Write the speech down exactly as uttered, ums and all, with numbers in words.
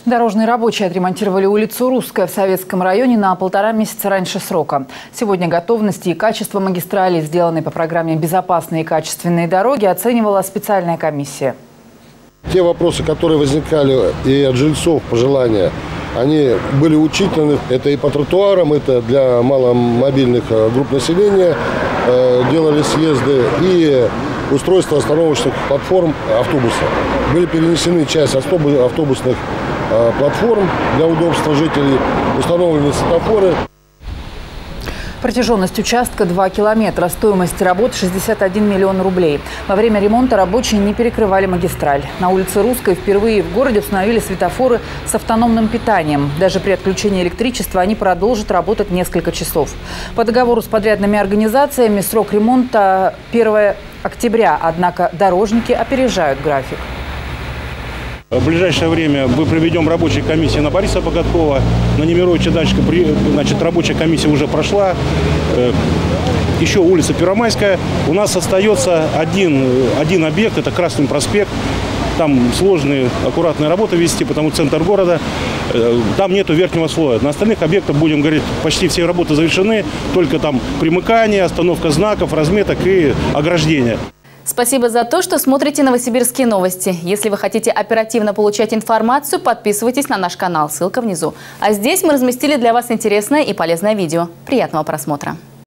Дорожные рабочие отремонтировали улицу Русская в Советском районе на полтора месяца раньше срока. Сегодня готовность и качество магистралей, сделанной по программе «Безопасные и качественные дороги», оценивала специальная комиссия. Те вопросы, которые возникали и от жильцов, пожелания, они были учитаны. Это и по тротуарам, это для маломобильных групп населения делали съезды, и устройство остановочных платформ автобуса. Были перенесены часть автобусных платформ для удобства жителей, установлены светофоры. Протяженность участка два километра, стоимость работ шестьдесят один миллион рублей. Во время ремонта рабочие не перекрывали магистраль. На улице Русской впервые в городе установили светофоры с автономным питанием. Даже при отключении электричества они продолжат работать несколько часов. По договору с подрядными организациями срок ремонта первое октября, однако дорожники опережают график. В ближайшее время мы проведем рабочие комиссии на Бориса Богаткова, на Немировича Дачка. Значит, рабочая комиссия уже прошла. Еще улица Первомайская. У нас остается один, один объект, это Красный проспект. Там сложные, аккуратные работы вести, потому что центр города. Там нету верхнего слоя. На остальных объектах, будем говорить, почти все работы завершены. Только там примыкание, остановка знаков, разметок и ограждения. Спасибо за то, что смотрите Новосибирские новости. Если вы хотите оперативно получать информацию, подписывайтесь на наш канал. Ссылка внизу. А здесь мы разместили для вас интересное и полезное видео. Приятного просмотра.